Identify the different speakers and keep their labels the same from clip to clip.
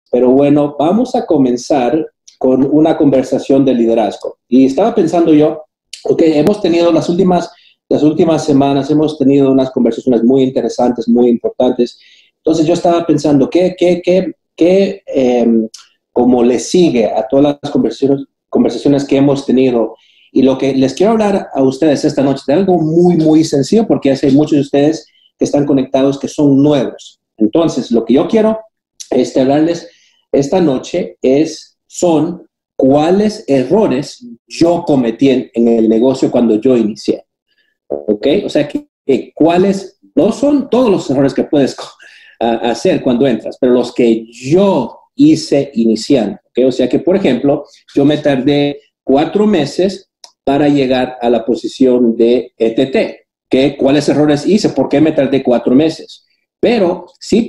Speaker 1: Pero bueno, vamos a comenzar con una conversación de liderazgo. Y estaba pensando yo, ok, hemos tenido las últimas semanas, hemos tenido unas conversaciones muy interesantes, muy importantes. Entonces yo estaba pensando, como le sigue a todas las conversaciones que hemos tenido? Y lo que les quiero hablar a ustedes esta noche de algo muy, muy sencillo, porque hay muchos de ustedes que están conectados que son nuevos. Entonces, lo que yo quiero hablarles esta noche son cuáles errores yo cometí en el negocio cuando yo inicié. ¿Ok? O sea, cuáles, no son todos los errores que puedes hacer cuando entras, pero los que yo hice iniciando. ¿Ok? O sea que, por ejemplo, yo me tardé 4 meses para llegar a la posición de ETT. ¿Cuáles errores hice? ¿Por qué me tardé 4 meses? Pero sí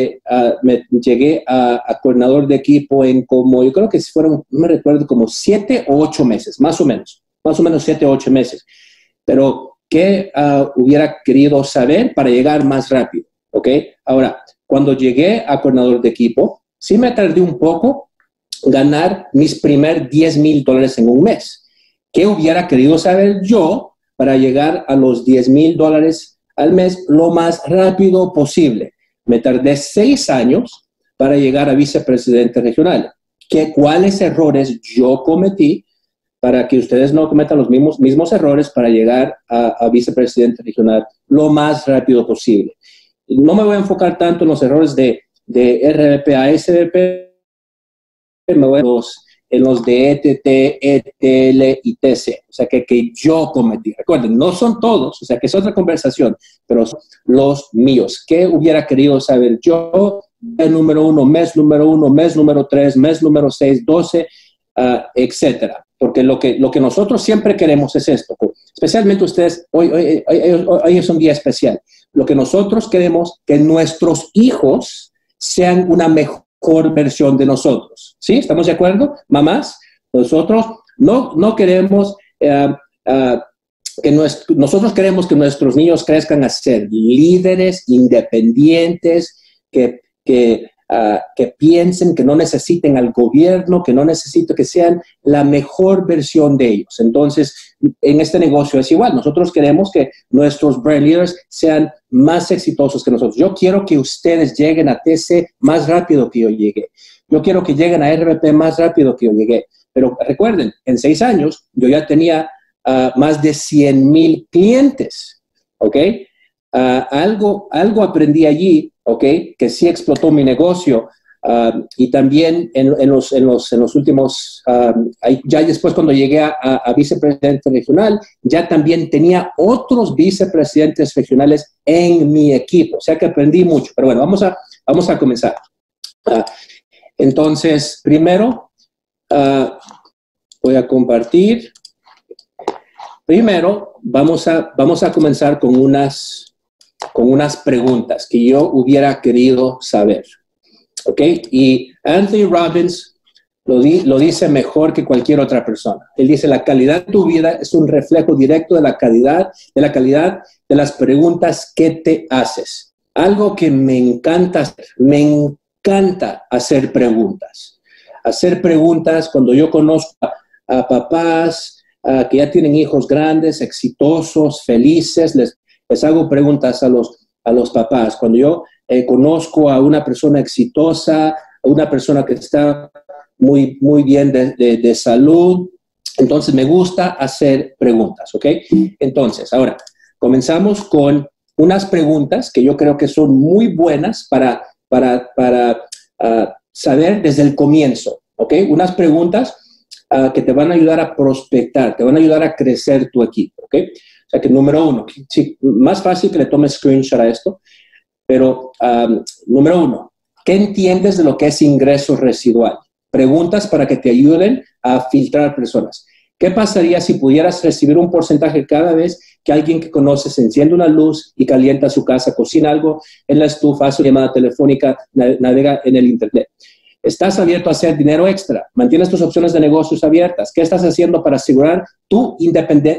Speaker 1: llegué a coordinador de equipo en como, yo creo que fueron, no me recuerdo, como 7 o 8 meses, más o menos 7 o 8 meses. Pero, ¿qué hubiera querido saber para llegar más rápido? ¿Ok? Ahora, cuando llegué a coordinador de equipo, sí me tardé un poco ganar mis primeros $10,000 en un mes. ¿Qué hubiera querido saber yo para llegar a los $10,000 al mes lo más rápido posible? Me tardé 6 años para llegar a vicepresidente regional. ¿Cuáles errores yo cometí para que ustedes no cometan los mismos errores para llegar a vicepresidente regional lo más rápido posible? No me voy a enfocar tanto en los errores de RVP a SVP, me voy en los de ETT, ETL y TC, o sea, que yo cometí. Recuerden, no son todos, o sea, que es otra conversación, pero son los míos. ¿Qué hubiera querido saber yo? El número 1, mes número 1, mes número 3, mes número 6, 12, etcétera. Porque lo que nosotros siempre queremos es esto, especialmente ustedes, hoy es un día especial. Lo que nosotros queremos que nuestros hijos sean una mejor versión de nosotros. ¿Sí? ¿Estamos de acuerdo? Mamás, nosotros no queremos nosotros queremos que nuestros niños crezcan a ser líderes independientes, que piensen, que no necesiten al gobierno, que no necesiten, que sean la mejor versión de ellos. Entonces, en este negocio es igual. Nosotros queremos que nuestros brand leaders sean más exitosos que nosotros. Yo quiero que ustedes lleguen a TC más rápido que yo llegué. Yo quiero que lleguen a RVP más rápido que yo llegué. Pero recuerden, en 6 años yo ya tenía más de 100,000 clientes. ¿Ok? Algo aprendí allí, ¿ok? Que sí explotó mi negocio. Y también en los últimos, ya después cuando llegué a vicepresidente regional, ya también tenía otros vicepresidentes regionales en mi equipo. O sea que aprendí mucho. Pero bueno, vamos a comenzar. Entonces, primero, voy a compartir. Primero, vamos a comenzar con unas preguntas que yo hubiera querido saber. ¿Ok? Y Anthony Robbins lo dice mejor que cualquier otra persona. Él dice, la calidad de tu vida es un reflejo directo de la calidad de las preguntas que te haces. Algo que me encanta hacer preguntas. Hacer preguntas cuando yo conozco a papás que ya tienen hijos grandes, exitosos, felices, les hago preguntas a los papás. Cuando yo conozco a una persona exitosa, a una persona que está muy, muy bien de salud, entonces me gusta hacer preguntas, ¿ok? Entonces, ahora, comenzamos con unas preguntas que yo creo que son muy buenas para saber desde el comienzo, ¿ok? Unas preguntas que te van a ayudar a prospectar, te van a ayudar a crecer tu equipo, ¿ok? O sea que número 1, sí, más fácil que le tomes screenshot a esto, pero número 1, ¿qué entiendes de lo que es ingreso residual? Preguntas para que te ayuden a filtrar personas. ¿Qué pasaría si pudieras recibir un porcentaje cada vez que alguien que conoces enciende una luz y calienta su casa, cocina algo en la estufa, hace una llamada telefónica, navega en el internet? ¿Estás abierto a hacer dinero extra? ¿Mantienes tus opciones de negocios abiertas? ¿Qué estás haciendo para asegurar tu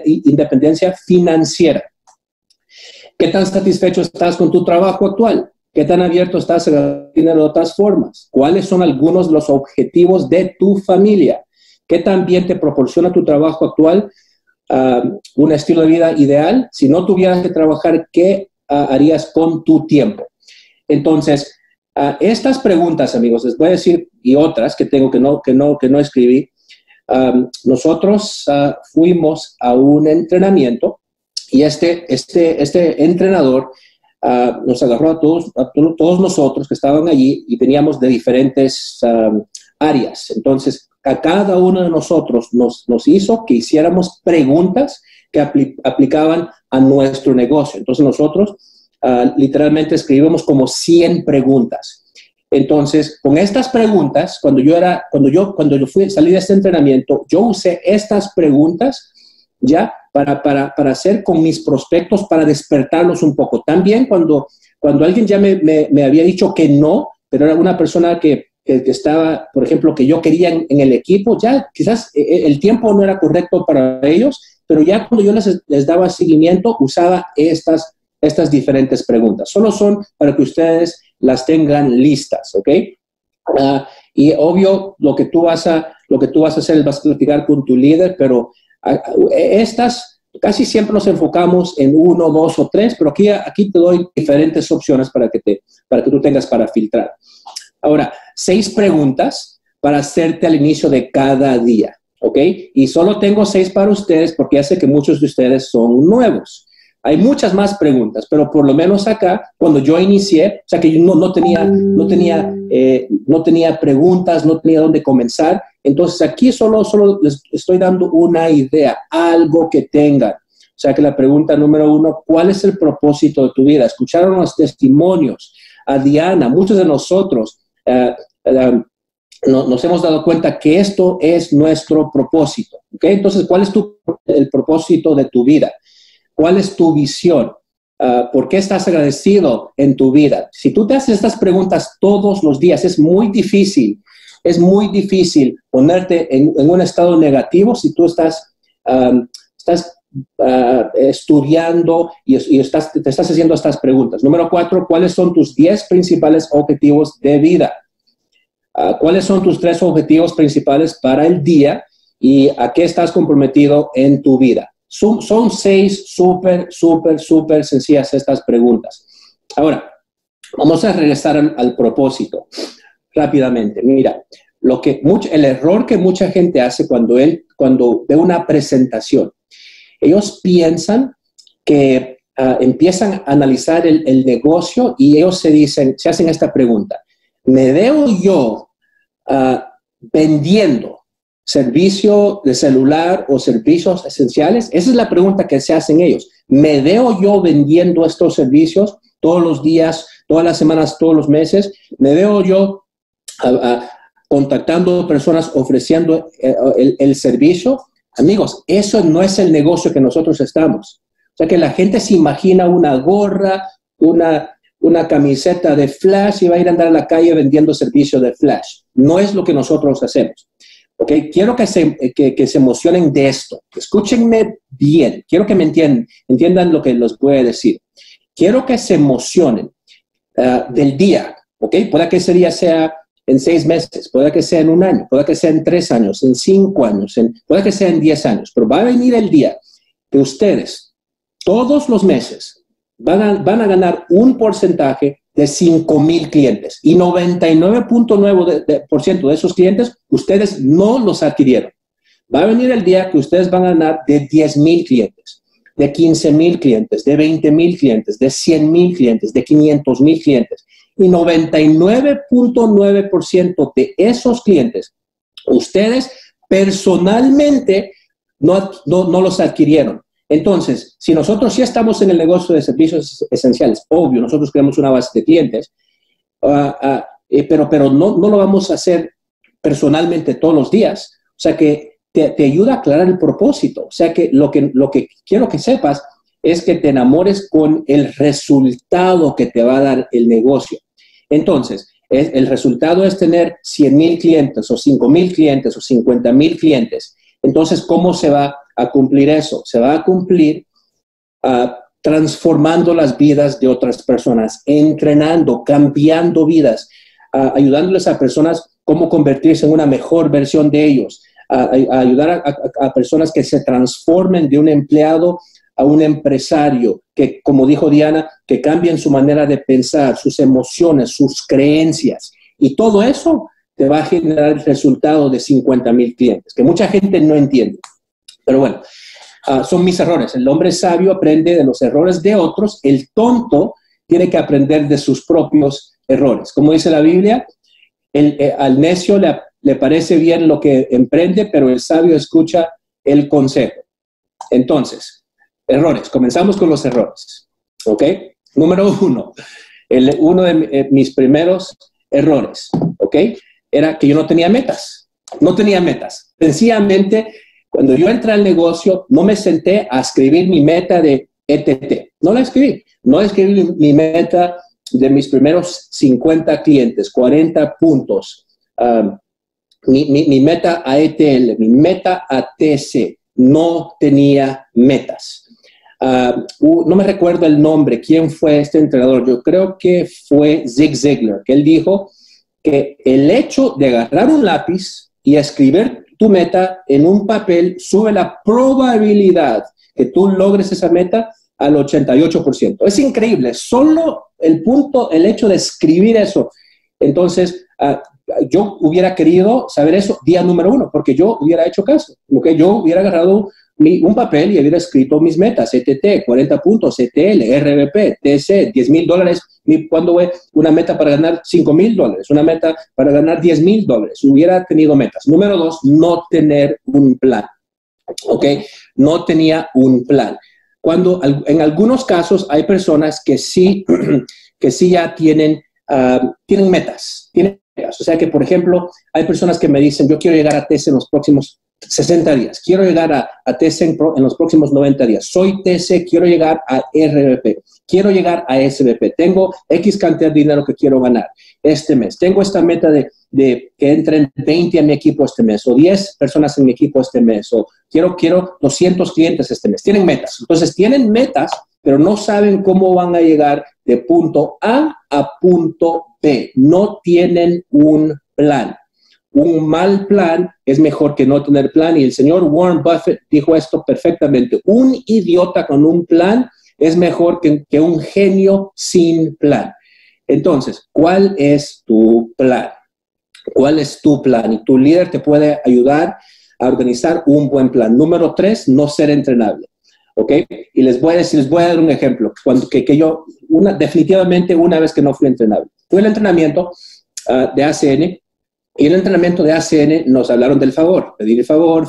Speaker 1: independencia financiera? ¿Qué tan satisfecho estás con tu trabajo actual? ¿Qué tan abierto estás a ganar dinero de otras formas? ¿Cuáles son algunos de los objetivos de tu familia? ¿Qué también te proporciona tu trabajo actual un estilo de vida ideal? Si no tuvieras que trabajar, ¿qué harías con tu tiempo? Entonces, estas preguntas, amigos, les voy a decir, y otras que tengo que no escribí. Nosotros fuimos a un entrenamiento y este entrenador nos agarró a todos nosotros que estaban allí y teníamos de diferentes áreas. Entonces, a cada uno de nosotros nos hizo que hiciéramos preguntas que aplicaban a nuestro negocio. Entonces, nosotros literalmente escribimos como 100 preguntas. Entonces, con estas preguntas, cuando yo salí de este entrenamiento, yo usé estas preguntas ya para hacer con mis prospectos, para despertarlos un poco. También cuando alguien ya me había dicho que no, pero era una persona que estaba, por ejemplo, que yo quería en el equipo, ya quizás el tiempo no era correcto para ellos, pero ya cuando yo les daba seguimiento, usaba estas diferentes preguntas. Solo son para que ustedes las tengan listas, ¿ok? Y obvio, lo que tú vas a hacer es vas a platicar con tu líder, pero estas casi siempre nos enfocamos en 1, 2 o 3, pero aquí te doy diferentes opciones para que tú tengas para filtrar. Ahora, 6 preguntas para hacerte al inicio de cada día, ¿ok? Y solo tengo 6 para ustedes porque ya sé que muchos de ustedes son nuevos. Hay muchas más preguntas, pero por lo menos acá, cuando yo inicié, o sea que yo no tenía preguntas, no tenía dónde comenzar. Entonces aquí solo les estoy dando una idea, algo que tengan. O sea que la pregunta número 1, ¿cuál es el propósito de tu vida? Escucharon los testimonios a Diana, muchos de nosotros nos hemos dado cuenta que esto es nuestro propósito. ¿Okay? Entonces, ¿cuál es el propósito de tu vida? ¿Cuál es tu visión? ¿Por qué estás agradecido en tu vida? Si tú te haces estas preguntas todos los días, es muy difícil ponerte en un estado negativo si tú estás estudiando y te estás haciendo estas preguntas. Número 4, ¿cuáles son tus 10 principales objetivos de vida? ¿Cuáles son tus 3 objetivos principales para el día y a qué estás comprometido en tu vida? Son 6 súper sencillas estas preguntas. Ahora, vamos a regresar al propósito rápidamente. Mira, el error que mucha gente hace cuando ve una presentación, ellos piensan que empiezan a analizar el negocio y ellos se hacen esta pregunta. ¿Me veo yo vendiendo servicio de celular o servicios esenciales? Esa es la pregunta que se hacen ellos. ¿Me veo yo vendiendo estos servicios todos los días, todas las semanas, todos los meses? ¿Me veo yo contactando personas ofreciendo el servicio? Amigos, eso no es el negocio que nosotros estamos. O sea, que la gente se imagina una gorra, una camiseta de Flash y va a ir a andar a la calle vendiendo servicio de Flash. No es lo que nosotros hacemos. ¿Okay? Quiero que se emocionen de esto. Escúchenme bien. Quiero que me entiendan lo que les voy a decir. Quiero que se emocionen del día. ¿Okay? Puede que ese día sea en 6 meses, puede que sea en 1 año, puede que sea en 3 años, en 5 años, puede que sea en 10 años, pero va a venir el día que ustedes todos los meses van a ganar un porcentaje de 5,000 clientes y 99.9% de esos clientes ustedes no los adquirieron. Va a venir el día que ustedes van a ganar de 10,000 clientes, de 15,000 clientes, de 20,000 clientes, de 100,000 clientes, de 500,000 clientes. Y 99.9% de esos clientes, ustedes personalmente no los adquirieron. Entonces, si nosotros sí estamos en el negocio de servicios esenciales, obvio, nosotros creamos una base de clientes, pero no lo vamos a hacer personalmente todos los días. O sea que te ayuda a aclarar el propósito. O sea que lo que quiero que sepas es que te enamores con el resultado que te va a dar el negocio. Entonces, el resultado es tener 100,000 clientes o 5,000 clientes o 50,000 clientes. Entonces, ¿cómo se va a cumplir eso? Se va a cumplir transformando las vidas de otras personas, entrenando, cambiando vidas, ayudándoles a personas cómo convertirse en una mejor versión de ellos, a ayudar a personas que se transformen de un empleado a un empresario, que, como dijo Diana, que cambien su manera de pensar, sus emociones, sus creencias. Y todo eso te va a generar el resultado de 50,000 clientes, que mucha gente no entiende. Pero bueno, son mis errores. El hombre sabio aprende de los errores de otros. El tonto tiene que aprender de sus propios errores. Como dice la Biblia, al necio le parece bien lo que emprende, pero el sabio escucha el consejo. Entonces, errores. Comenzamos con los errores. ¿Ok? Número uno. Uno de mis primeros errores, ¿ok? Era que yo no tenía metas. No tenía metas. Sencillamente, cuando yo entré al negocio, no me senté a escribir mi meta de ETT. No la escribí. No escribí mi meta de mis primeros 50 clientes, 40 puntos. Mi meta a ETL, mi meta a TC. No tenía metas. No me recuerdo el nombre, quién fue este entrenador. Yo creo que fue Zig Ziglar, que él dijo que el hecho de agarrar un lápiz y escribir tu meta en un papel sube la probabilidad que tú logres esa meta al 88%. Es increíble, solo el hecho de escribir eso. Entonces, yo hubiera querido saber eso día número 1, porque yo hubiera hecho caso. ¿Okay? Yo hubiera agarrado un papel y hubiera escrito mis metas, ETT, 40 puntos, ETL, RBP, TC, $10,000. Cuando una meta para ganar $5,000, una meta para ganar $10,000. Hubiera tenido metas. Número 2, no tener un plan. ¿Ok? No tenía un plan. Cuando en algunos casos hay personas que sí ya tienen metas. O sea que, por ejemplo, hay personas que me dicen, yo quiero llegar a TC en los próximos 60 días. Quiero llegar a TC en los próximos 90 días. Soy TC, quiero llegar a RBP. Quiero llegar a SBP. Tengo X cantidad de dinero que quiero ganar este mes. Tengo esta meta de que entren 20 a mi equipo este mes o 10 personas en mi equipo este mes o quiero 200 clientes este mes. Tienen metas. Entonces, tienen metas, pero no saben cómo van a llegar de punto A punto B. No tienen un plan. Un mal plan es mejor que no tener plan. Y el señor Warren Buffett dijo esto perfectamente. Un idiota con un plan es mejor que un genio sin plan. Entonces, ¿cuál es tu plan? ¿Cuál es tu plan? Y tu líder te puede ayudar a organizar un buen plan. Número 3, no ser entrenable. ¿Ok? Y les voy a dar un ejemplo. Yo, definitivamente, una vez que no fui entrenable. Fui al entrenamiento de ACN. Y en el entrenamiento de ACN nos hablaron del favor, pedir el favor.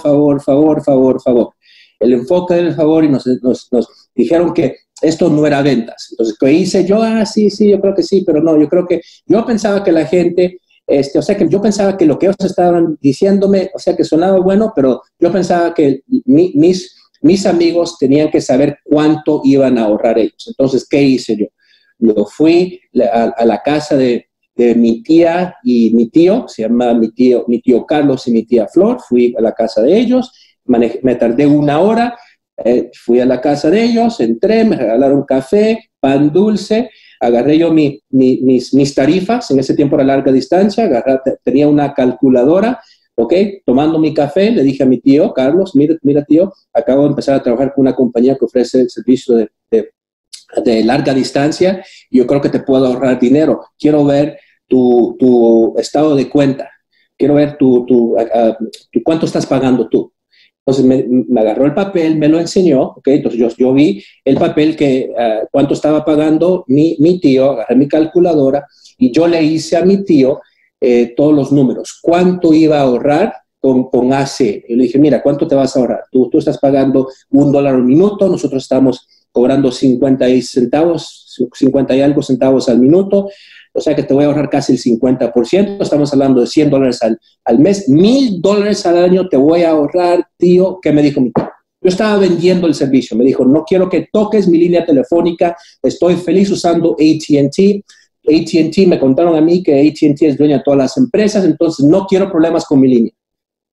Speaker 1: El enfoque del favor y nos dijeron que esto no era ventas. Entonces, ¿qué hice yo? Sí, yo creo que sí, pero no, yo pensaba que la gente, yo pensaba que lo que ellos estaban diciéndome, que sonaba bueno, pero yo pensaba que mis amigos tenían que saber cuánto iban a ahorrar ellos. Entonces, ¿qué hice yo? Yo fui a la casa de mi tía y mi tío, se llama mi tío Carlos y mi tía Flor. Fui a la casa de ellos, me tardé 1 hora, fui a la casa de ellos, entré, me regalaron café, pan dulce, agarré yo mis tarifas, en ese tiempo era larga distancia, tenía una calculadora, ¿ok? Tomando mi café, le dije a mi tío Carlos, mira tío, acabo de empezar a trabajar con una compañía que ofrece el servicio de larga distancia, y yo creo que te puedo ahorrar dinero. Quiero ver tu estado de cuenta. Quiero ver cuánto estás pagando tú. Entonces me agarró el papel, me lo enseñó, ¿ok? Entonces yo vi el papel cuánto estaba pagando mi tío, agarré mi calculadora y yo le hice a mi tío todos los números. ¿Cuánto iba a ahorrar con AC? Y le dije, mira, ¿cuánto te vas a ahorrar? Tú estás pagando $1 al minuto, nosotros estamos cobrando 50 y algo centavos al minuto, o sea que te voy a ahorrar casi el 50%, estamos hablando de $100 al mes, $1,000 al año te voy a ahorrar, tío. ¿Qué me dijo mi tío? Yo estaba vendiendo el servicio, me dijo, no quiero que toques mi línea telefónica, estoy feliz usando AT&T. AT&T, me contaron a mí que AT&T es dueña de todas las empresas, entonces no quiero problemas con mi línea.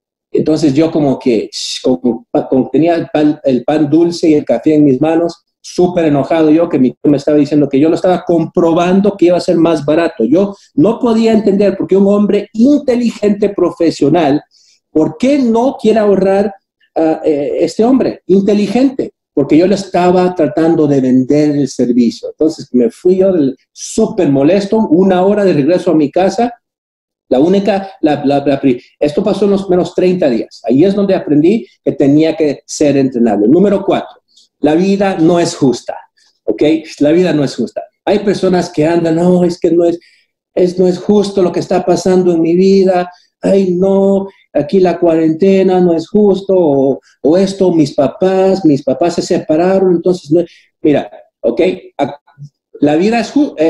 Speaker 1: Entonces yo como que tenía el pan dulce y el café en mis manos, súper enojado yo, que mi tío me estaba diciendo que yo lo estaba comprobando que iba a ser más barato. Yo no podía entender por qué un hombre inteligente, profesional, ¿por qué no quiere ahorrar este hombre inteligente? Porque yo le estaba tratando de vender el servicio. Entonces me fui yo súper molesto, 1 hora de regreso a mi casa. Esto pasó en los menos 30 días. Ahí es donde aprendí que tenía que ser entrenable. Número 4, la vida no es justa, ¿ok? La vida no es justa. Hay personas que andan, no, es que no es justo lo que está pasando en mi vida. Ay, no, aquí la cuarentena no es justo, o esto, mis papás se separaron, entonces, no, mira, ¿ok? La vida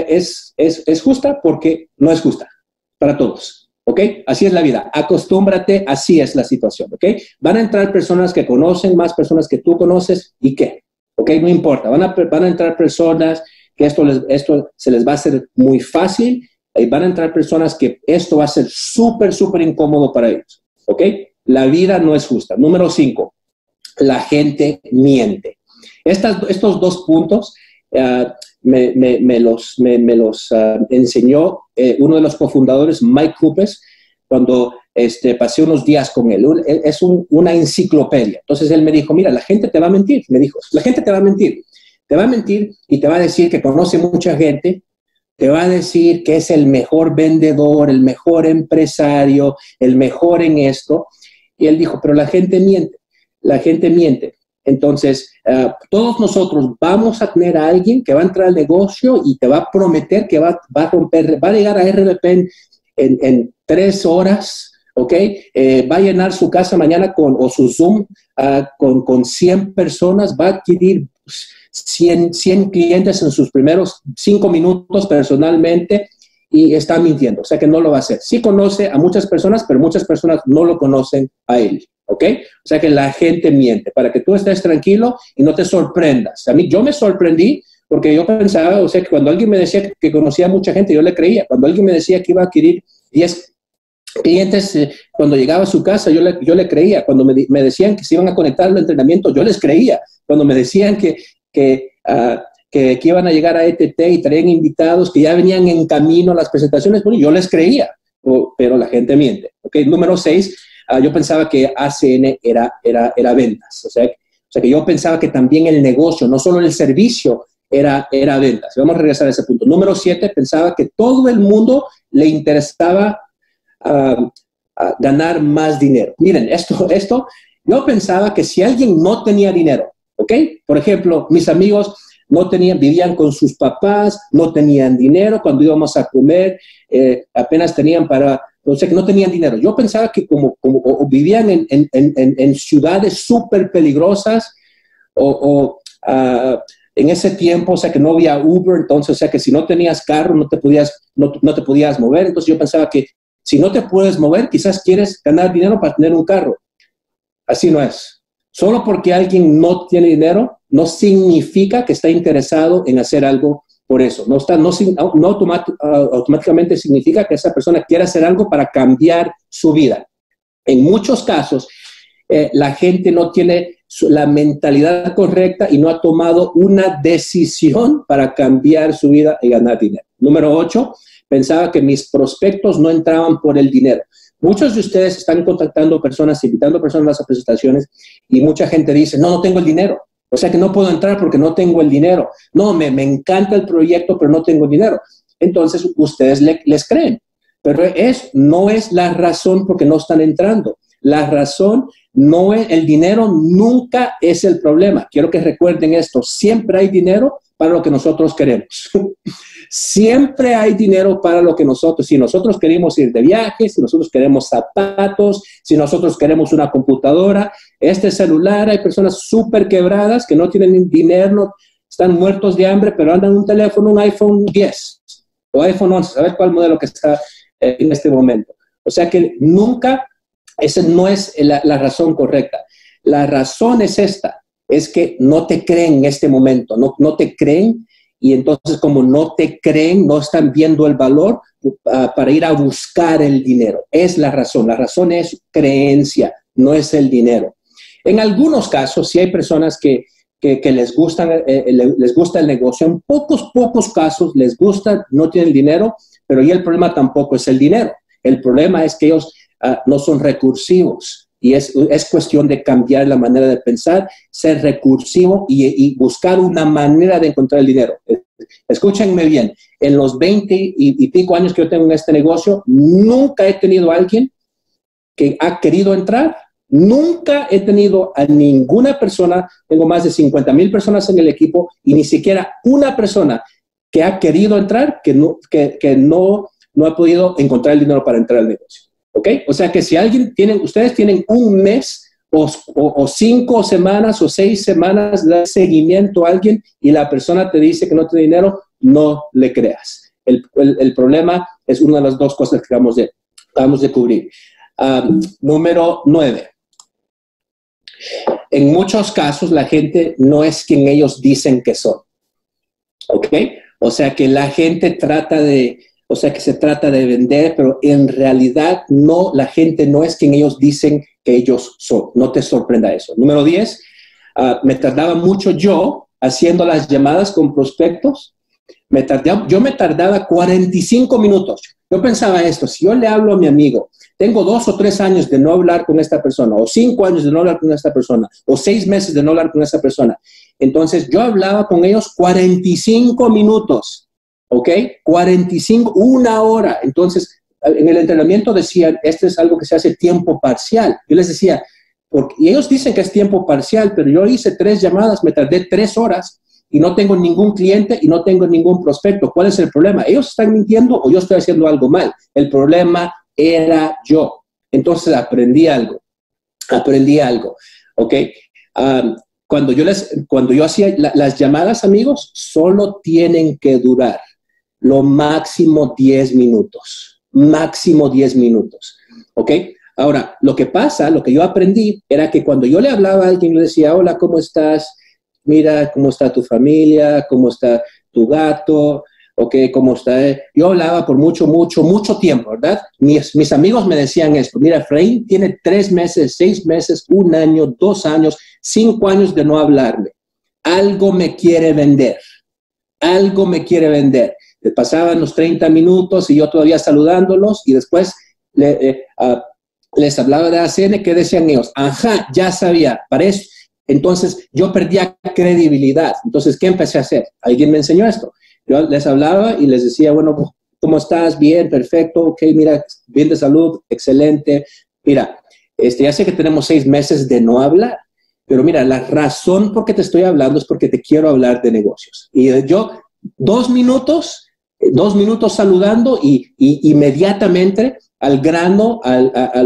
Speaker 1: es justa porque no es justa para todos, ¿ok? Así es la vida, acostúmbrate, así es la situación, ¿ok? Van a entrar personas que conocen, más personas que tú conoces, ¿y qué? ¿Ok? No importa, van a entrar personas que esto se les va a hacer muy fácil, y van a entrar personas que esto va a ser súper, súper incómodo para ellos, ¿ok? La vida no es justa. Número 5, la gente miente. Estos 2 puntos me los enseñó uno de los cofundadores, Mike Kupes, cuando pasé unos días con él. Es una enciclopedia. Entonces él me dijo, mira, la gente te va a mentir, me dijo, la gente te va a mentir. Te va a mentir y te va a decir que conoce mucha gente, te va a decir que es el mejor vendedor, el mejor empresario, el mejor en esto. Y él dijo, pero la gente miente, la gente miente. Entonces, todos nosotros vamos a tener a alguien que va a entrar al negocio y te va a prometer que va a llegar a RBP en 3 horas, ¿ok? Va a llenar su casa mañana o su Zoom con 100 personas, va a adquirir 100 clientes en sus primeros 5 minutos personalmente, y está mintiendo, o sea que no lo va a hacer. Sí conoce a muchas personas, pero muchas personas no lo conocen a él, ¿ok? O sea que la gente miente, para que tú estés tranquilo y no te sorprendas. Yo me sorprendí porque yo pensaba, o sea, que cuando alguien me decía que conocía a mucha gente, yo le creía. Cuando alguien me decía que iba a adquirir 10 clientes cuando llegaba a su casa, yo le creía. Cuando me decían que se iban a conectar al entrenamiento, yo les creía. Cuando me decían que iban a llegar a ETT y traían invitados que ya venían en camino a las presentaciones, bueno, yo les creía, pero la gente miente. ¿Okay? Número 6, yo pensaba que ACN era ventas. O sea que yo pensaba que también el negocio, no solo el servicio, era ventas. Vamos a regresar a ese punto. Número 7, pensaba que todo el mundo le interesaba ganar más dinero. Miren, esto, yo pensaba que si alguien no tenía dinero, ¿ok? Por ejemplo, mis amigos vivían con sus papás, no tenían dinero, cuando íbamos a comer, apenas tenían o sea, que no tenían dinero. Yo pensaba que como vivían en ciudades súper peligrosas, en ese tiempo, o sea, que no había Uber, entonces, o sea, que si no tenías carro, no te podías mover. Entonces yo pensaba que si no te puedes mover, quizás quieres ganar dinero para tener un carro. Así no es. Solo porque alguien no tiene dinero, no significa que está interesado en hacer algo por eso. No automáticamente significa que esa persona quiere hacer algo para cambiar su vida. En muchos casos, la gente no tiene la mentalidad correcta y no ha tomado una decisión para cambiar su vida y ganar dinero. Número 8, pensaba que mis prospectos no entraban por el dinero. Muchos de ustedes están contactando personas, invitando personas a las presentaciones, y mucha gente dice, no tengo el dinero. O sea que no puedo entrar porque no tengo el dinero. No, me encanta el proyecto, pero no tengo el dinero. Entonces, ustedes les creen. Pero no es la razón por qué no están entrando. La razón no es, el dinero nunca es el problema. Quiero que recuerden esto. Siempre hay dinero para lo que nosotros queremos. Siempre hay dinero para lo que si nosotros queremos ir de viaje, si nosotros queremos zapatos, si nosotros queremos una computadora, este celular, hay personas súper quebradas que no tienen dinero, están muertos de hambre, pero andan un teléfono, un iPhone 10 o iPhone 11, a ver cuál modelo que está en este momento. O sea que nunca, esa no es la razón correcta. La razón es esta, es que no te creen en este momento, no te creen. Y entonces, como no te creen, no están viendo el valor para ir a buscar el dinero. Es la razón. La razón es creencia, no es el dinero. En algunos casos, sí hay personas que que les gusta el negocio. En pocos casos les gusta, no tienen dinero, pero ya el problema tampoco es el dinero. El problema es que ellos no son recursivos y es cuestión de cambiar la manera de pensar, ser recursivo y buscar una manera de encontrar el dinero. Escúchenme bien, en los 20 y pico años que yo tengo en este negocio, nunca he tenido a alguien que ha querido entrar. Nunca he tenido a ninguna persona, tengo más de 50,000 personas en el equipo y ni siquiera una persona que ha querido entrar que no ha podido encontrar el dinero para entrar al negocio. ¿Ok? O sea que si ustedes tienen un mes o 5 semanas o 6 semanas de seguimiento a alguien y la persona te dice que no tiene dinero, no le creas. El problema es una de las dos cosas que vamos de cubrir. Número 9. En muchos casos la gente no es quien ellos dicen que son. ¿Ok? O sea que la gente se trata de vender, pero en realidad no, la gente no es quien ellos dicen que ellos son. No te sorprenda eso. Número 10, me tardaba mucho yo haciendo las llamadas con prospectos. Yo me tardaba 45 minutos. Yo pensaba esto, si yo le hablo a mi amigo, tengo 2 o 3 años de no hablar con esta persona, o 5 años de no hablar con esta persona, o 6 meses de no hablar con esta persona. Entonces, yo hablaba con ellos 45 minutos, ¿ok? 45, 1 hora. Entonces, en el entrenamiento decían, esto es algo que se hace tiempo parcial. Yo les decía, y ellos dicen que es tiempo parcial, pero yo hice 3 llamadas, me tardé 3 horas, y no tengo ningún cliente y no tengo ningún prospecto. ¿Cuál es el problema? ¿Ellos están mintiendo o yo estoy haciendo algo mal? El problema era yo. Entonces aprendí algo, ¿ok? Cuando yo hacía las llamadas, amigos, solo tienen que durar lo máximo 10 minutos, ¿ok? Ahora, lo que yo aprendí era que cuando yo le hablaba a alguien, le decía, hola, ¿cómo estás? Mira, ¿cómo está tu familia? ¿Cómo está tu gato? ¿Ok? ¿Cómo está? Yo hablaba por mucho tiempo, ¿verdad? Mis amigos me decían esto. Mira, Efraín tiene 3 meses, 6 meses, 1 año, 2 años, 5 años de no hablarme. Algo me quiere vender. Le pasaban los 30 minutos y yo todavía saludándolos y después les hablaba de ACN. ¿Qué decían ellos? Ajá, ya sabía, para eso. Entonces, yo perdía credibilidad. Entonces, ¿qué empecé a hacer? Alguien me enseñó esto. Yo les hablaba y les decía, bueno, ¿cómo estás? Bien, perfecto. Ok, mira, bien de salud, excelente. Mira, ya sé que tenemos 6 meses de no hablar, pero mira, la razón por qué te estoy hablando es porque te quiero hablar de negocios. Y yo, 2 minutos saludando y inmediatamente al grano, a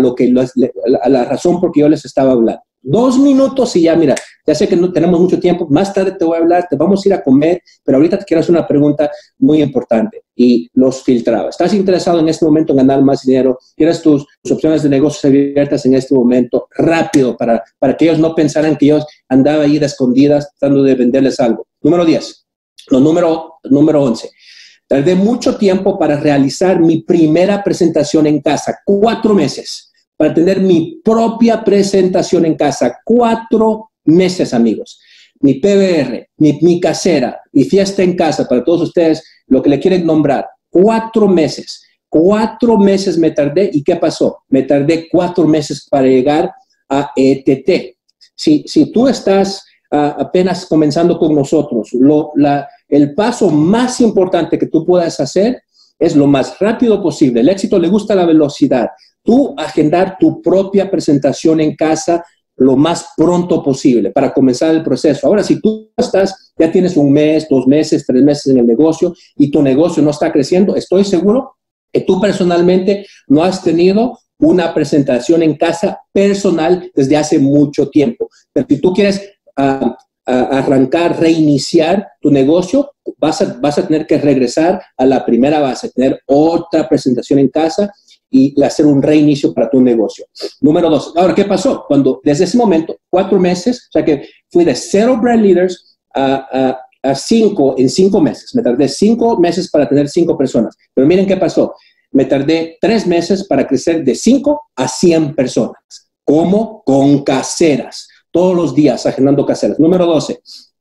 Speaker 1: la razón por que yo les estaba hablando. 2 minutos y ya, mira, ya sé que no tenemos mucho tiempo, más tarde te voy a hablar, te vamos a ir a comer, pero ahorita te quiero hacer una pregunta muy importante. Y los filtraba. ¿Estás interesado en este momento en ganar más dinero? ¿Tienes tus opciones de negocios abiertas en este momento? Rápido, para que ellos no pensaran que yo andaba ahí de escondidas tratando de venderles algo. Número 10. Número 11. Tardé mucho tiempo para realizar mi primera presentación en casa, 4 meses. Para tener mi propia presentación en casa. 4 meses, amigos. Mi PBR, mi casera, mi fiesta en casa, para todos ustedes, lo que le quieren nombrar. 4 meses. 4 meses me tardé. ¿Y qué pasó? Me tardé 4 meses para llegar a ETT. Si tú estás apenas comenzando con nosotros, el paso más importante que tú puedas hacer es lo más rápido posible. El éxito le gusta la velocidad. Tú agendar tu propia presentación en casa lo más pronto posible para comenzar el proceso. Ahora, si tú ya tienes 1 mes, 2 meses, 3 meses en el negocio y tu negocio no está creciendo, estoy seguro que tú personalmente no has tenido una presentación en casa personal desde hace mucho tiempo. Pero si tú quieres arrancar, reiniciar tu negocio, vas a tener que regresar a la primera base, tener otra presentación en casa y hacer un reinicio para tu negocio. Número 2. Ahora, ¿qué pasó? Desde ese momento, 4 meses, o sea que fui de 0 brand leaders a 5 en 5 meses. Me tardé 5 meses para tener 5 personas. Pero miren qué pasó. Me tardé 3 meses para crecer de 5 a 100 personas. ¿Cómo? Con caseras. todos los días agendando caseras. Número 12.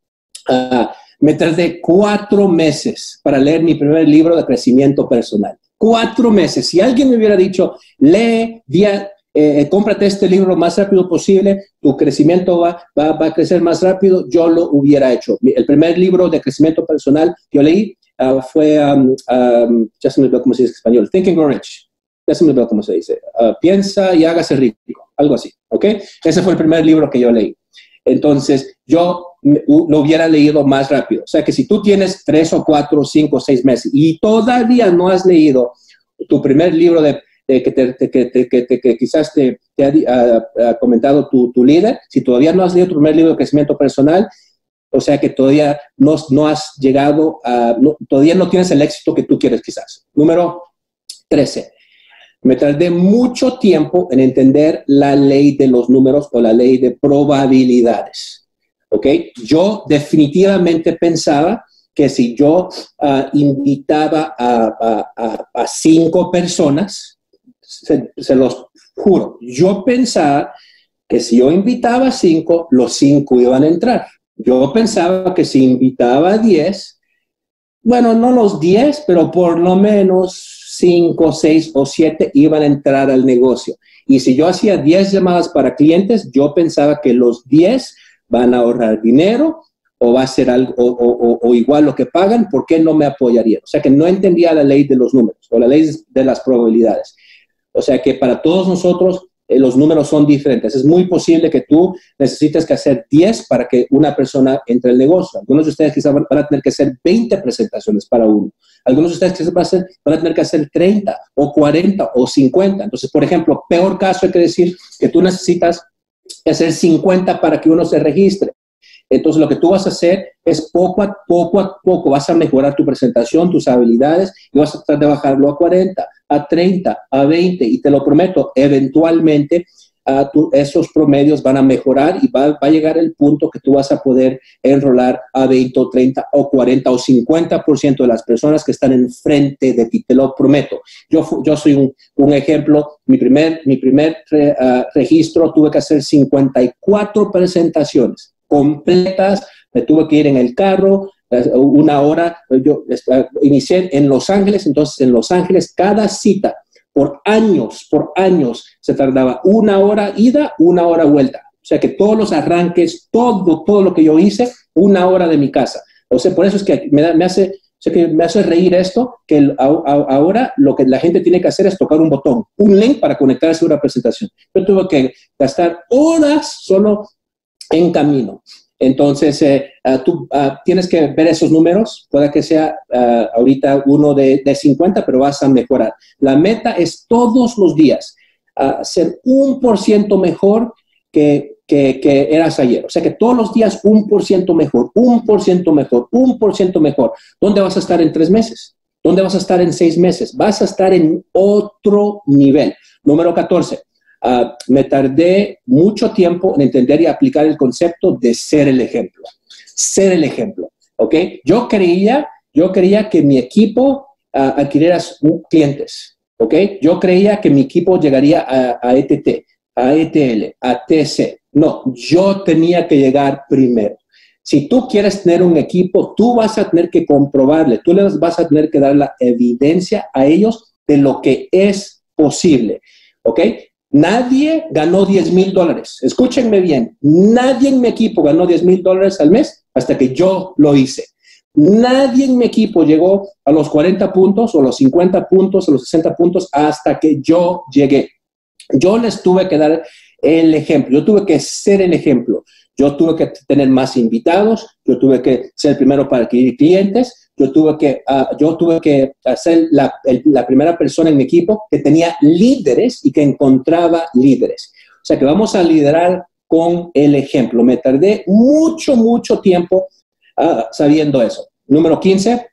Speaker 1: Me tardé 4 meses para leer mi primer libro de crecimiento personal. 4 meses. Si alguien me hubiera dicho, lee, cómprate este libro lo más rápido posible, tu crecimiento va a crecer más rápido, yo lo hubiera hecho. El primer libro de crecimiento personal que yo leí fue, ya se me olvidó cómo se dice en español, Think and Grow Rich. Ya se me olvidó cómo se dice. Piensa y hágase rico, algo así, ¿ok? Ese fue el primer libro que yo leí. Entonces, yo lo hubiera leído más rápido. O sea que si tú tienes 3 o 4, 5 o 6 meses y todavía no has leído tu primer libro que quizás te ha comentado tu líder, si todavía no has leído tu primer libro de crecimiento personal, o sea que todavía no has llegado todavía no tienes el éxito que tú quieres quizás. Número 13. Me tardé mucho tiempo en entender la ley de los números o la ley de probabilidades. ¿Ok? Yo definitivamente pensaba que si yo invitaba a 5 personas, se los juro, yo pensaba que si yo invitaba a 5, los 5 iban a entrar. Yo pensaba que si invitaba a 10, bueno, no los 10, pero por lo menos 5, 6 o 7 iban a entrar al negocio. Y si yo hacía 10 llamadas para clientes, yo pensaba que los 10 van a ahorrar dinero o va a ser algo o igual lo que pagan, ¿por qué no me apoyarían? O sea que no entendía la ley de los números o la ley de las probabilidades. O sea que para todos nosotros los números son diferentes. Es muy posible que tú necesites que hacer 10 para que una persona entre al negocio. Algunos de ustedes quizás van a tener que hacer 20 presentaciones para uno. Algunos de ustedes quizás van a tener que hacer 30 o 40 o 50. Entonces, por ejemplo, peor caso hay que decir que tú necesitas hacer 50 para que uno se registre. Entonces, lo que tú vas a hacer es poco a poco vas a mejorar tu presentación, tus habilidades y vas a tratar de bajarlo a 40, a 30, a 20 y te lo prometo, eventualmente esos promedios van a mejorar y va a llegar el punto que tú vas a poder enrolar a 20 o 30 o 40 o 50% de las personas que están enfrente de ti, te lo prometo. Yo soy un ejemplo. Mi primer registro tuve que hacer 54 presentaciones completas, me tuve que ir en el carro, 1 hora, yo inicié en Los Ángeles, entonces en Los Ángeles cada cita por años se tardaba 1 hora ida, 1 hora vuelta. O sea que todos los arranques, todo lo que yo hice, 1 hora de mi casa. O sea, por eso es que me hace reír esto, que ahora lo que la gente tiene que hacer es tocar un botón, un link para conectarse a una presentación. Yo tuve que gastar horas solo en camino. Entonces, tú tienes que ver esos números. Puede que sea ahorita uno de 50, pero vas a mejorar. La meta es todos los días ser 1% mejor que eras ayer. O sea, que todos los días 1% mejor, 1% mejor, 1% mejor. ¿Dónde vas a estar en 3 meses? ¿Dónde vas a estar en 6 meses? Vas a estar en otro nivel. Número 14. Me tardé mucho tiempo en entender y aplicar el concepto de ser el ejemplo. Ser el ejemplo, ¿ok? Yo creía que mi equipo adquiriera clientes, ¿ok? Yo creía que mi equipo llegaría a ETT, a ETL, a TC. No, yo tenía que llegar primero. Si tú quieres tener un equipo, tú vas a tener que comprobarle, tú les vas a tener que dar la evidencia a ellos de lo que es posible, ¿ok? Nadie ganó $10,000. Escúchenme bien. Nadie en mi equipo ganó $10,000 al mes hasta que yo lo hice. Nadie en mi equipo llegó a los 40 puntos o los 50 puntos o los 60 puntos hasta que yo llegué. Yo les tuve que dar el ejemplo. Yo tuve que ser el ejemplo. Yo tuve que tener más invitados. Yo tuve que ser el primero para adquirir clientes. Yo tuve que ser la primera persona en mi equipo que tenía líderes y que encontraba líderes. O sea que vamos a liderar con el ejemplo. Me tardé mucho tiempo sabiendo eso. Número 15,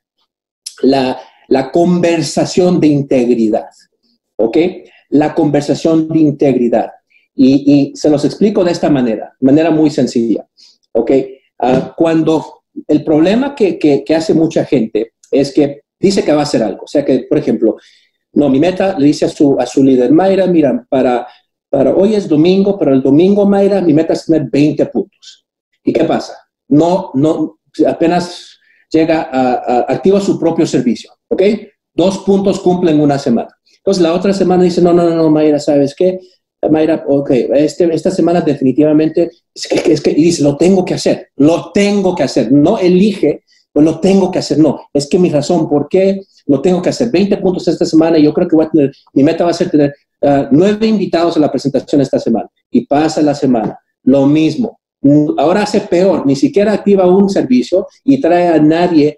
Speaker 1: la conversación de integridad. ¿Ok? La conversación de integridad. Y se los explico de esta manera muy sencilla. ¿Ok? Cuando el problema que hace mucha gente es que dice que va a hacer algo. O sea que, por ejemplo, mi meta le dice a su líder, Mayra, mira, para para hoy es domingo, pero el domingo, Mayra, mi meta es tener 20 puntos. ¿Y qué pasa? No, apenas llega activa su propio servicio, ¿ok? 2 puntos cumplen una semana. Entonces, la otra semana dice, no, Mayra, ¿sabes qué? Mayra, ok, esta semana definitivamente, y dice, lo tengo que hacer, no elige, pues lo tengo que hacer, no, es que mi razón, ¿por qué lo tengo que hacer? 20 puntos esta semana y yo creo que mi meta va a ser tener 9 invitados a la presentación esta semana, y pasa la semana, lo mismo, ahora hace peor, ni siquiera activa un servicio y trae a nadie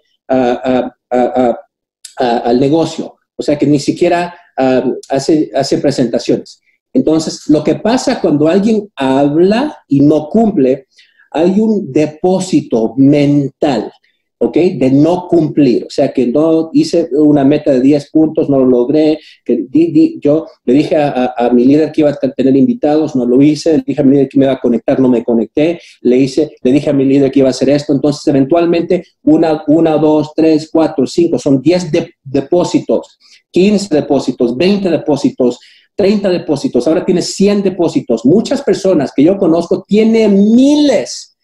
Speaker 1: al negocio, o sea que ni siquiera hace presentaciones. Entonces, lo que pasa cuando alguien habla y no cumple, hay un depósito mental, ¿ok? De no cumplir. O sea, que no hice una meta de 10 puntos, no lo logré. Yo le dije a mi líder que iba a tener invitados, no lo hice. Le dije a mi líder que me iba a conectar, no me conecté. Le dije a mi líder que iba a hacer esto. Entonces, eventualmente, 1, 2, 3, 4, 5, son 10 depósitos, 15 depósitos, 20 depósitos, 30 depósitos, ahora tiene 100 depósitos. Muchas personas que yo conozco tienen miles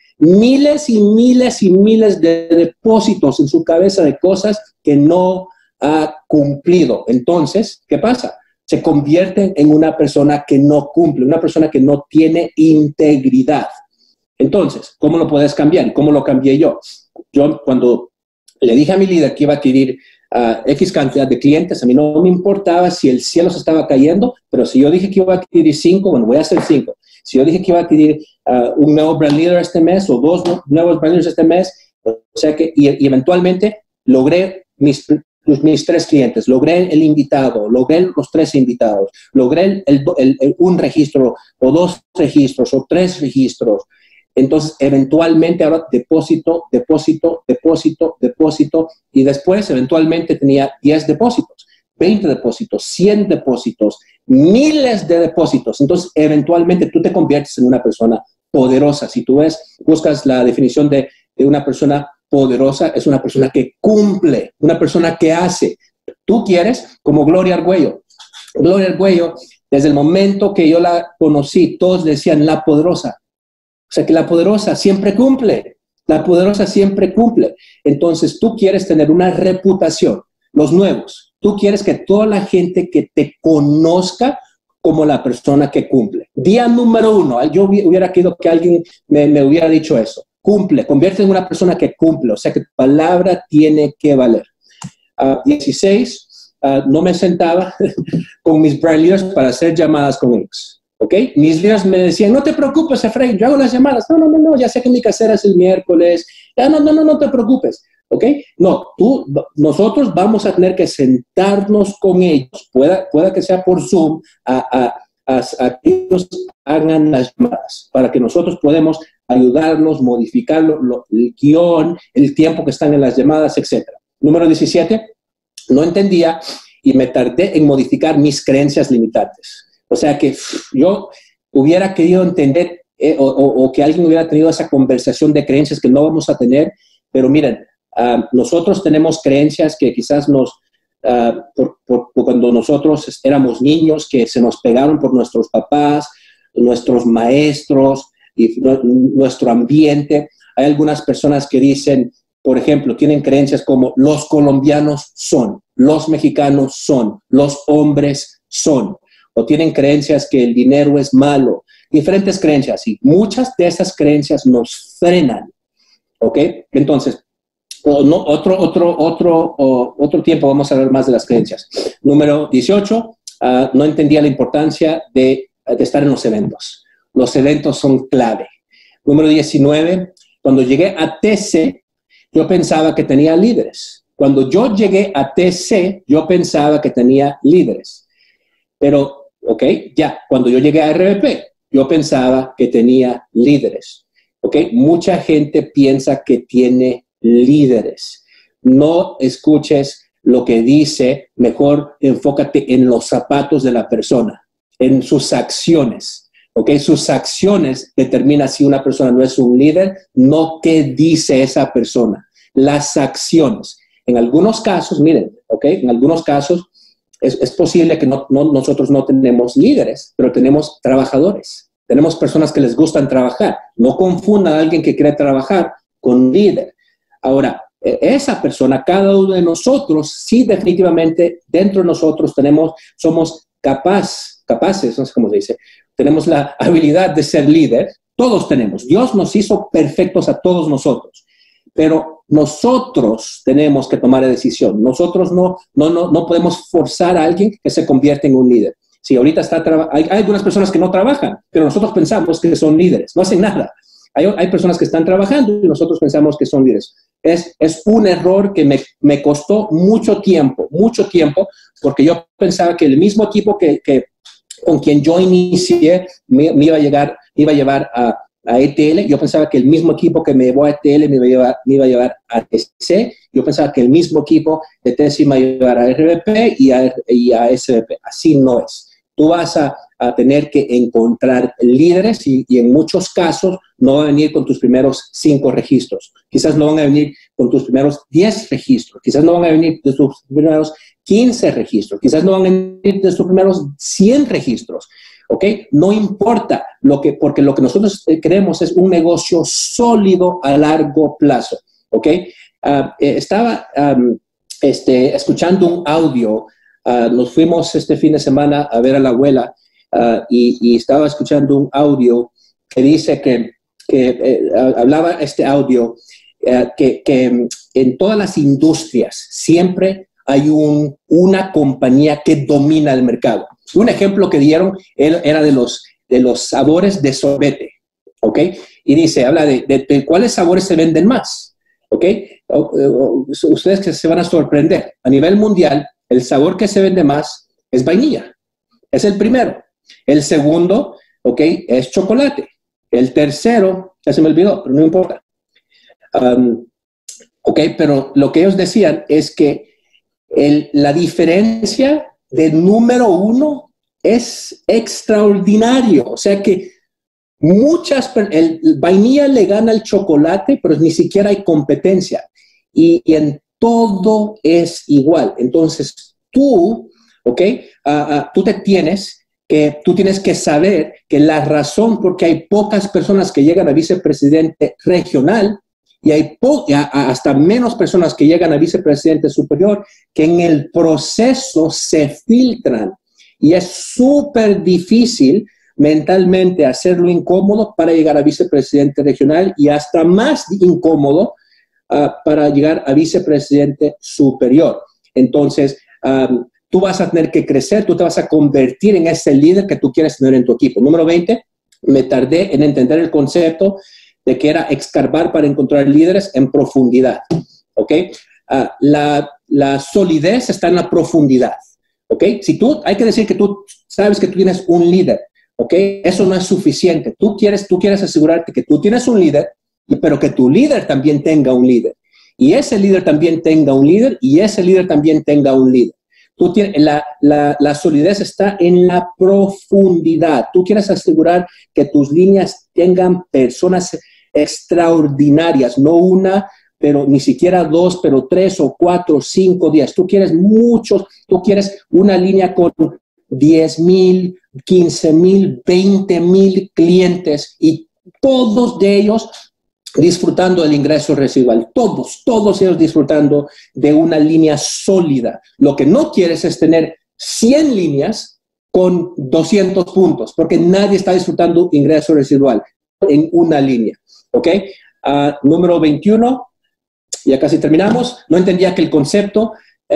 Speaker 1: de depósitos en su cabeza de cosas que no ha cumplido. Entonces, ¿qué pasa? Se convierten en una persona que no cumple, una persona que no tiene integridad. Entonces, ¿cómo lo puedes cambiar? ¿Y cómo lo cambié yo? Yo cuando le dije a mi líder que iba a adquirir X cantidad de clientes, a mí no me importaba si el cielo se estaba cayendo, pero si yo dije que iba a adquirir 5, bueno, voy a hacer 5. Si yo dije que iba a adquirir un nuevo brand leader este mes o 2 nuevos brand leaders este mes, o sea que, y eventualmente logré mis 3 clientes, logré el invitado, logré los 3 invitados, logré un registro o 2 registros o 3 registros. Entonces, eventualmente ahora depósito, y después eventualmente tenía 10 depósitos, 20 depósitos, 100 depósitos, miles de depósitos. Entonces, eventualmente tú te conviertes en una persona poderosa. Si tú buscas la definición de una persona poderosa, es una persona que cumple, una persona que hace. Tú quieres, como Gloria Argüello. Gloria Argüello, desde el momento que yo la conocí, todos decían la poderosa. O sea que la poderosa siempre cumple. La poderosa siempre cumple. Entonces tú quieres tener una reputación. Los nuevos. Tú quieres que toda la gente que te conozca como la persona que cumple. Día número 1. Yo hubiera querido que alguien me hubiera dicho eso. Cumple. Convierte en una persona que cumple. O sea que tu palabra tiene que valer. 16. No me sentaba con mis brand leaders para hacer llamadas con ellos. ¿Ok? Mis líderes me decían, no te preocupes, Efraín, yo hago las llamadas. No, ya sé que mi casera es el miércoles. No te preocupes. ¿Ok? No, nosotros vamos a tener que sentarnos con ellos, pueda que sea por Zoom, a que ellos hagan las llamadas, para que nosotros podamos ayudarlos, modificarlo, el guión, el tiempo que están en las llamadas, etc. Número 17, no entendía y me tardé en modificar mis creencias limitantes. O sea que yo hubiera querido entender o que alguien hubiera tenido esa conversación de creencias que no vamos a tener, pero miren, nosotros tenemos creencias que quizás cuando nosotros éramos niños, que se nos pegaron por nuestros papás, nuestros maestros y nuestro ambiente. Hay algunas personas que dicen, por ejemplo, tienen creencias como los colombianos son, los mexicanos son, los hombres son. O tienen creencias que el dinero es malo, diferentes creencias, y muchas de esas creencias nos frenan, ¿ok? Entonces, otro tiempo vamos a hablar más de las creencias. Número 18, no entendía la importancia de estar en los eventos. Los eventos son clave. Número 19, cuando llegué a TC, yo pensaba que tenía líderes. Cuando yo llegué a TC, yo pensaba que tenía líderes. Pero ¿ok? Ya, cuando yo llegué a RBP, yo pensaba que tenía líderes, ¿ok? Mucha gente piensa que tiene líderes. No escuches lo que dice, mejor enfócate en los zapatos de la persona, en sus acciones, ¿ok? Sus acciones determinan si una persona no es un líder, no qué dice esa persona. Las acciones. En algunos casos, miren, ¿ok? En algunos casos, es posible que nosotros no tenemos líderes, pero tenemos trabajadores. Tenemos personas que les gustan trabajar. No confundan a alguien que quiere trabajar con un líder. Ahora, esa persona, cada uno de nosotros, sí definitivamente dentro de nosotros somos capaces, no sé cómo se dice, tenemos la habilidad de ser líder. Todos tenemos. Dios nos hizo perfectos a todos nosotros. Pero nosotros tenemos que tomar la decisión. Nosotros no podemos forzar a alguien que se convierta en un líder. Si ahorita hay algunas personas que no trabajan, pero nosotros pensamos que son líderes, no hacen nada. Hay personas que están trabajando y nosotros pensamos que son líderes. Es un error que me costó mucho tiempo, porque yo pensaba que el mismo equipo con quien yo inicié me iba a llevar a ETL. Yo pensaba que el mismo equipo que me llevó a ETL me iba a llevar a TC. Yo pensaba que el mismo equipo de TC me iba a llevar a RBP y a SBP. Así no es. Tú vas a tener que encontrar líderes y en muchos casos no van a venir con tus primeros 5 registros. Quizás no van a venir con tus primeros 10 registros. Quizás no van a venir de tus primeros 15 registros. Quizás no van a venir de tus primeros 100 registros. ¿Ok? No importa, porque lo que nosotros queremos es un negocio sólido a largo plazo. ¿Ok? Estaba escuchando un audio. Nos fuimos este fin de semana a ver a la abuela y estaba escuchando un audio que dice que hablaba este audio que en todas las industrias siempre hay una compañía que domina el mercado. Un ejemplo que dieron era de los sabores de sorbete, ¿ok? Y dice, habla de cuáles sabores se venden más, ¿ok? Ustedes que se van a sorprender. A nivel mundial, el sabor que se vende más es vainilla. Es el primero. El segundo, ¿ok? Es chocolate. El tercero, ya se me olvidó, pero no importa. ¿Ok? Pero lo que ellos decían es que la diferencia del número 1 es extraordinario. O sea que el vainilla le gana al chocolate, pero ni siquiera hay competencia. Y en todo es igual. Entonces, tú, ¿ok? Tú tienes que saber que la razón por qué hay pocas personas que llegan a vicepresidente regional y hay hasta menos personas que llegan a vicepresidente superior, que en el proceso se filtran. Y es súper difícil mentalmente hacerlo incómodo para llegar a vicepresidente regional y hasta más incómodo para llegar a vicepresidente superior. Entonces, tú vas a tener que crecer, tú te vas a convertir en ese líder que tú quieres tener en tu equipo. Número 20, me tardé en entender el concepto de que era escarbar para encontrar líderes en profundidad. ¿Ok? La solidez está en la profundidad. ¿Ok? Hay que decir que tú sabes que tú tienes un líder. ¿Ok? Eso no es suficiente. Tú quieres asegurarte que tú tienes un líder, pero que tu líder también tenga un líder. Y ese líder también tenga un líder, y ese líder también tenga un líder. La solidez está en la profundidad. Tú quieres asegurar que tus líneas tengan personas extraordinarias, no una, pero ni siquiera 2, pero 3 o 4 o 5 días. Tú quieres muchos, tú quieres una línea con 10,000, 15,000, 20,000 clientes y todos de ellos disfrutando del ingreso residual, todos ellos disfrutando de una línea sólida. Lo que no quieres es tener 100 líneas con 200 puntos, porque nadie está disfrutando ingreso residual en una línea, ¿ok? Número 21, ya casi terminamos. No entendía que el concepto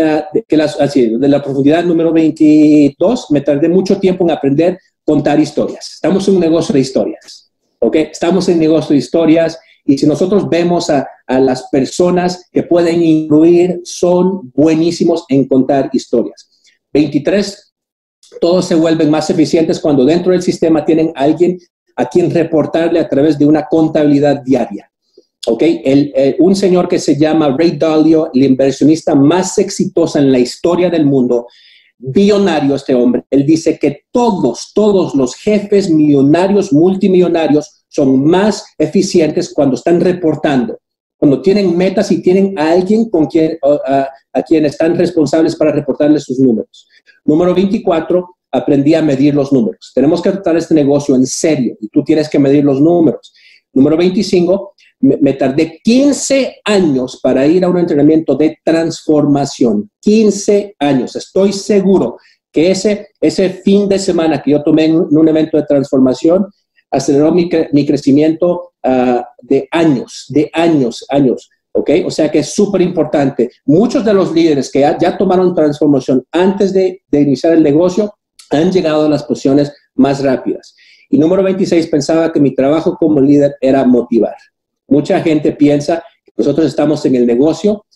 Speaker 1: de la profundidad. Número 22, me tardé mucho tiempo en aprender a contar historias. Estamos en un negocio de historias, ¿ok? Estamos en un negocio de historias. Y si nosotros vemos a las personas que pueden influir, son buenísimos en contar historias. 23, todos se vuelven más eficientes cuando dentro del sistema tienen a alguien a quien reportarle a través de una contabilidad diaria. ¿Ok? Un señor que se llama Ray Dalio, el inversionista más exitoso en la historia del mundo, billonario este hombre, él dice que todos los jefes millonarios, multimillonarios, son más eficientes cuando están reportando Cuando tienen metas y tienen a alguien con quien, a quien están responsables para reportarles sus números. Número 24, aprendí a medir los números. Tenemos que tratar este negocio en serio y tú tienes que medir los números. Número 25, me tardé 15 años para ir a un entrenamiento de transformación. 15 años. Estoy seguro que ese fin de semana que yo tomé en un evento de transformación aceleró mi crecimiento de años, ¿ok? O sea que es súper importante. Muchos de los líderes que ya tomaron transformación antes de iniciar el negocio han llegado a las posiciones más rápidas. Y número 26, pensaba que mi trabajo como líder era motivar. Mucha gente piensa que nosotros estamos en el negocio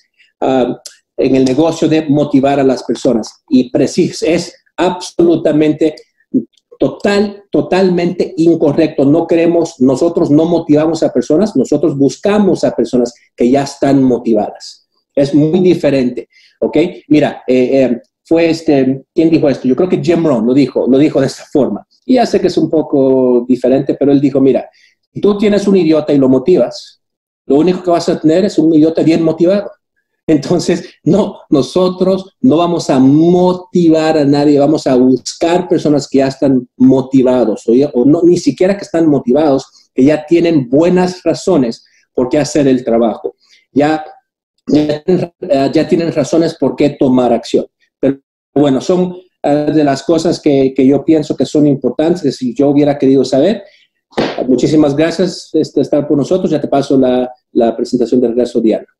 Speaker 1: de motivar a las personas. Y preciso, es absolutamente, totalmente incorrecto. Nosotros no motivamos a personas, nosotros buscamos a personas que ya están motivadas. Es muy diferente, ¿ok? Mira, ¿quién dijo esto? Yo creo que Jim Rohn lo dijo de esta forma. Y ya sé que es un poco diferente, pero él dijo, mira, si tú tienes un idiota y lo motivas, lo único que vas a tener es un idiota bien motivado. Entonces, no, nosotros no vamos a motivar a nadie, vamos a buscar personas que ya están motivados o no, ni siquiera que están motivados, que ya tienen buenas razones por qué hacer el trabajo. Ya tienen razones por qué tomar acción. Pero bueno, son de las cosas que yo pienso que son importantes, si yo hubiera querido saber. Muchísimas gracias por estar con nosotros. Ya te paso la presentación del regreso, Diana.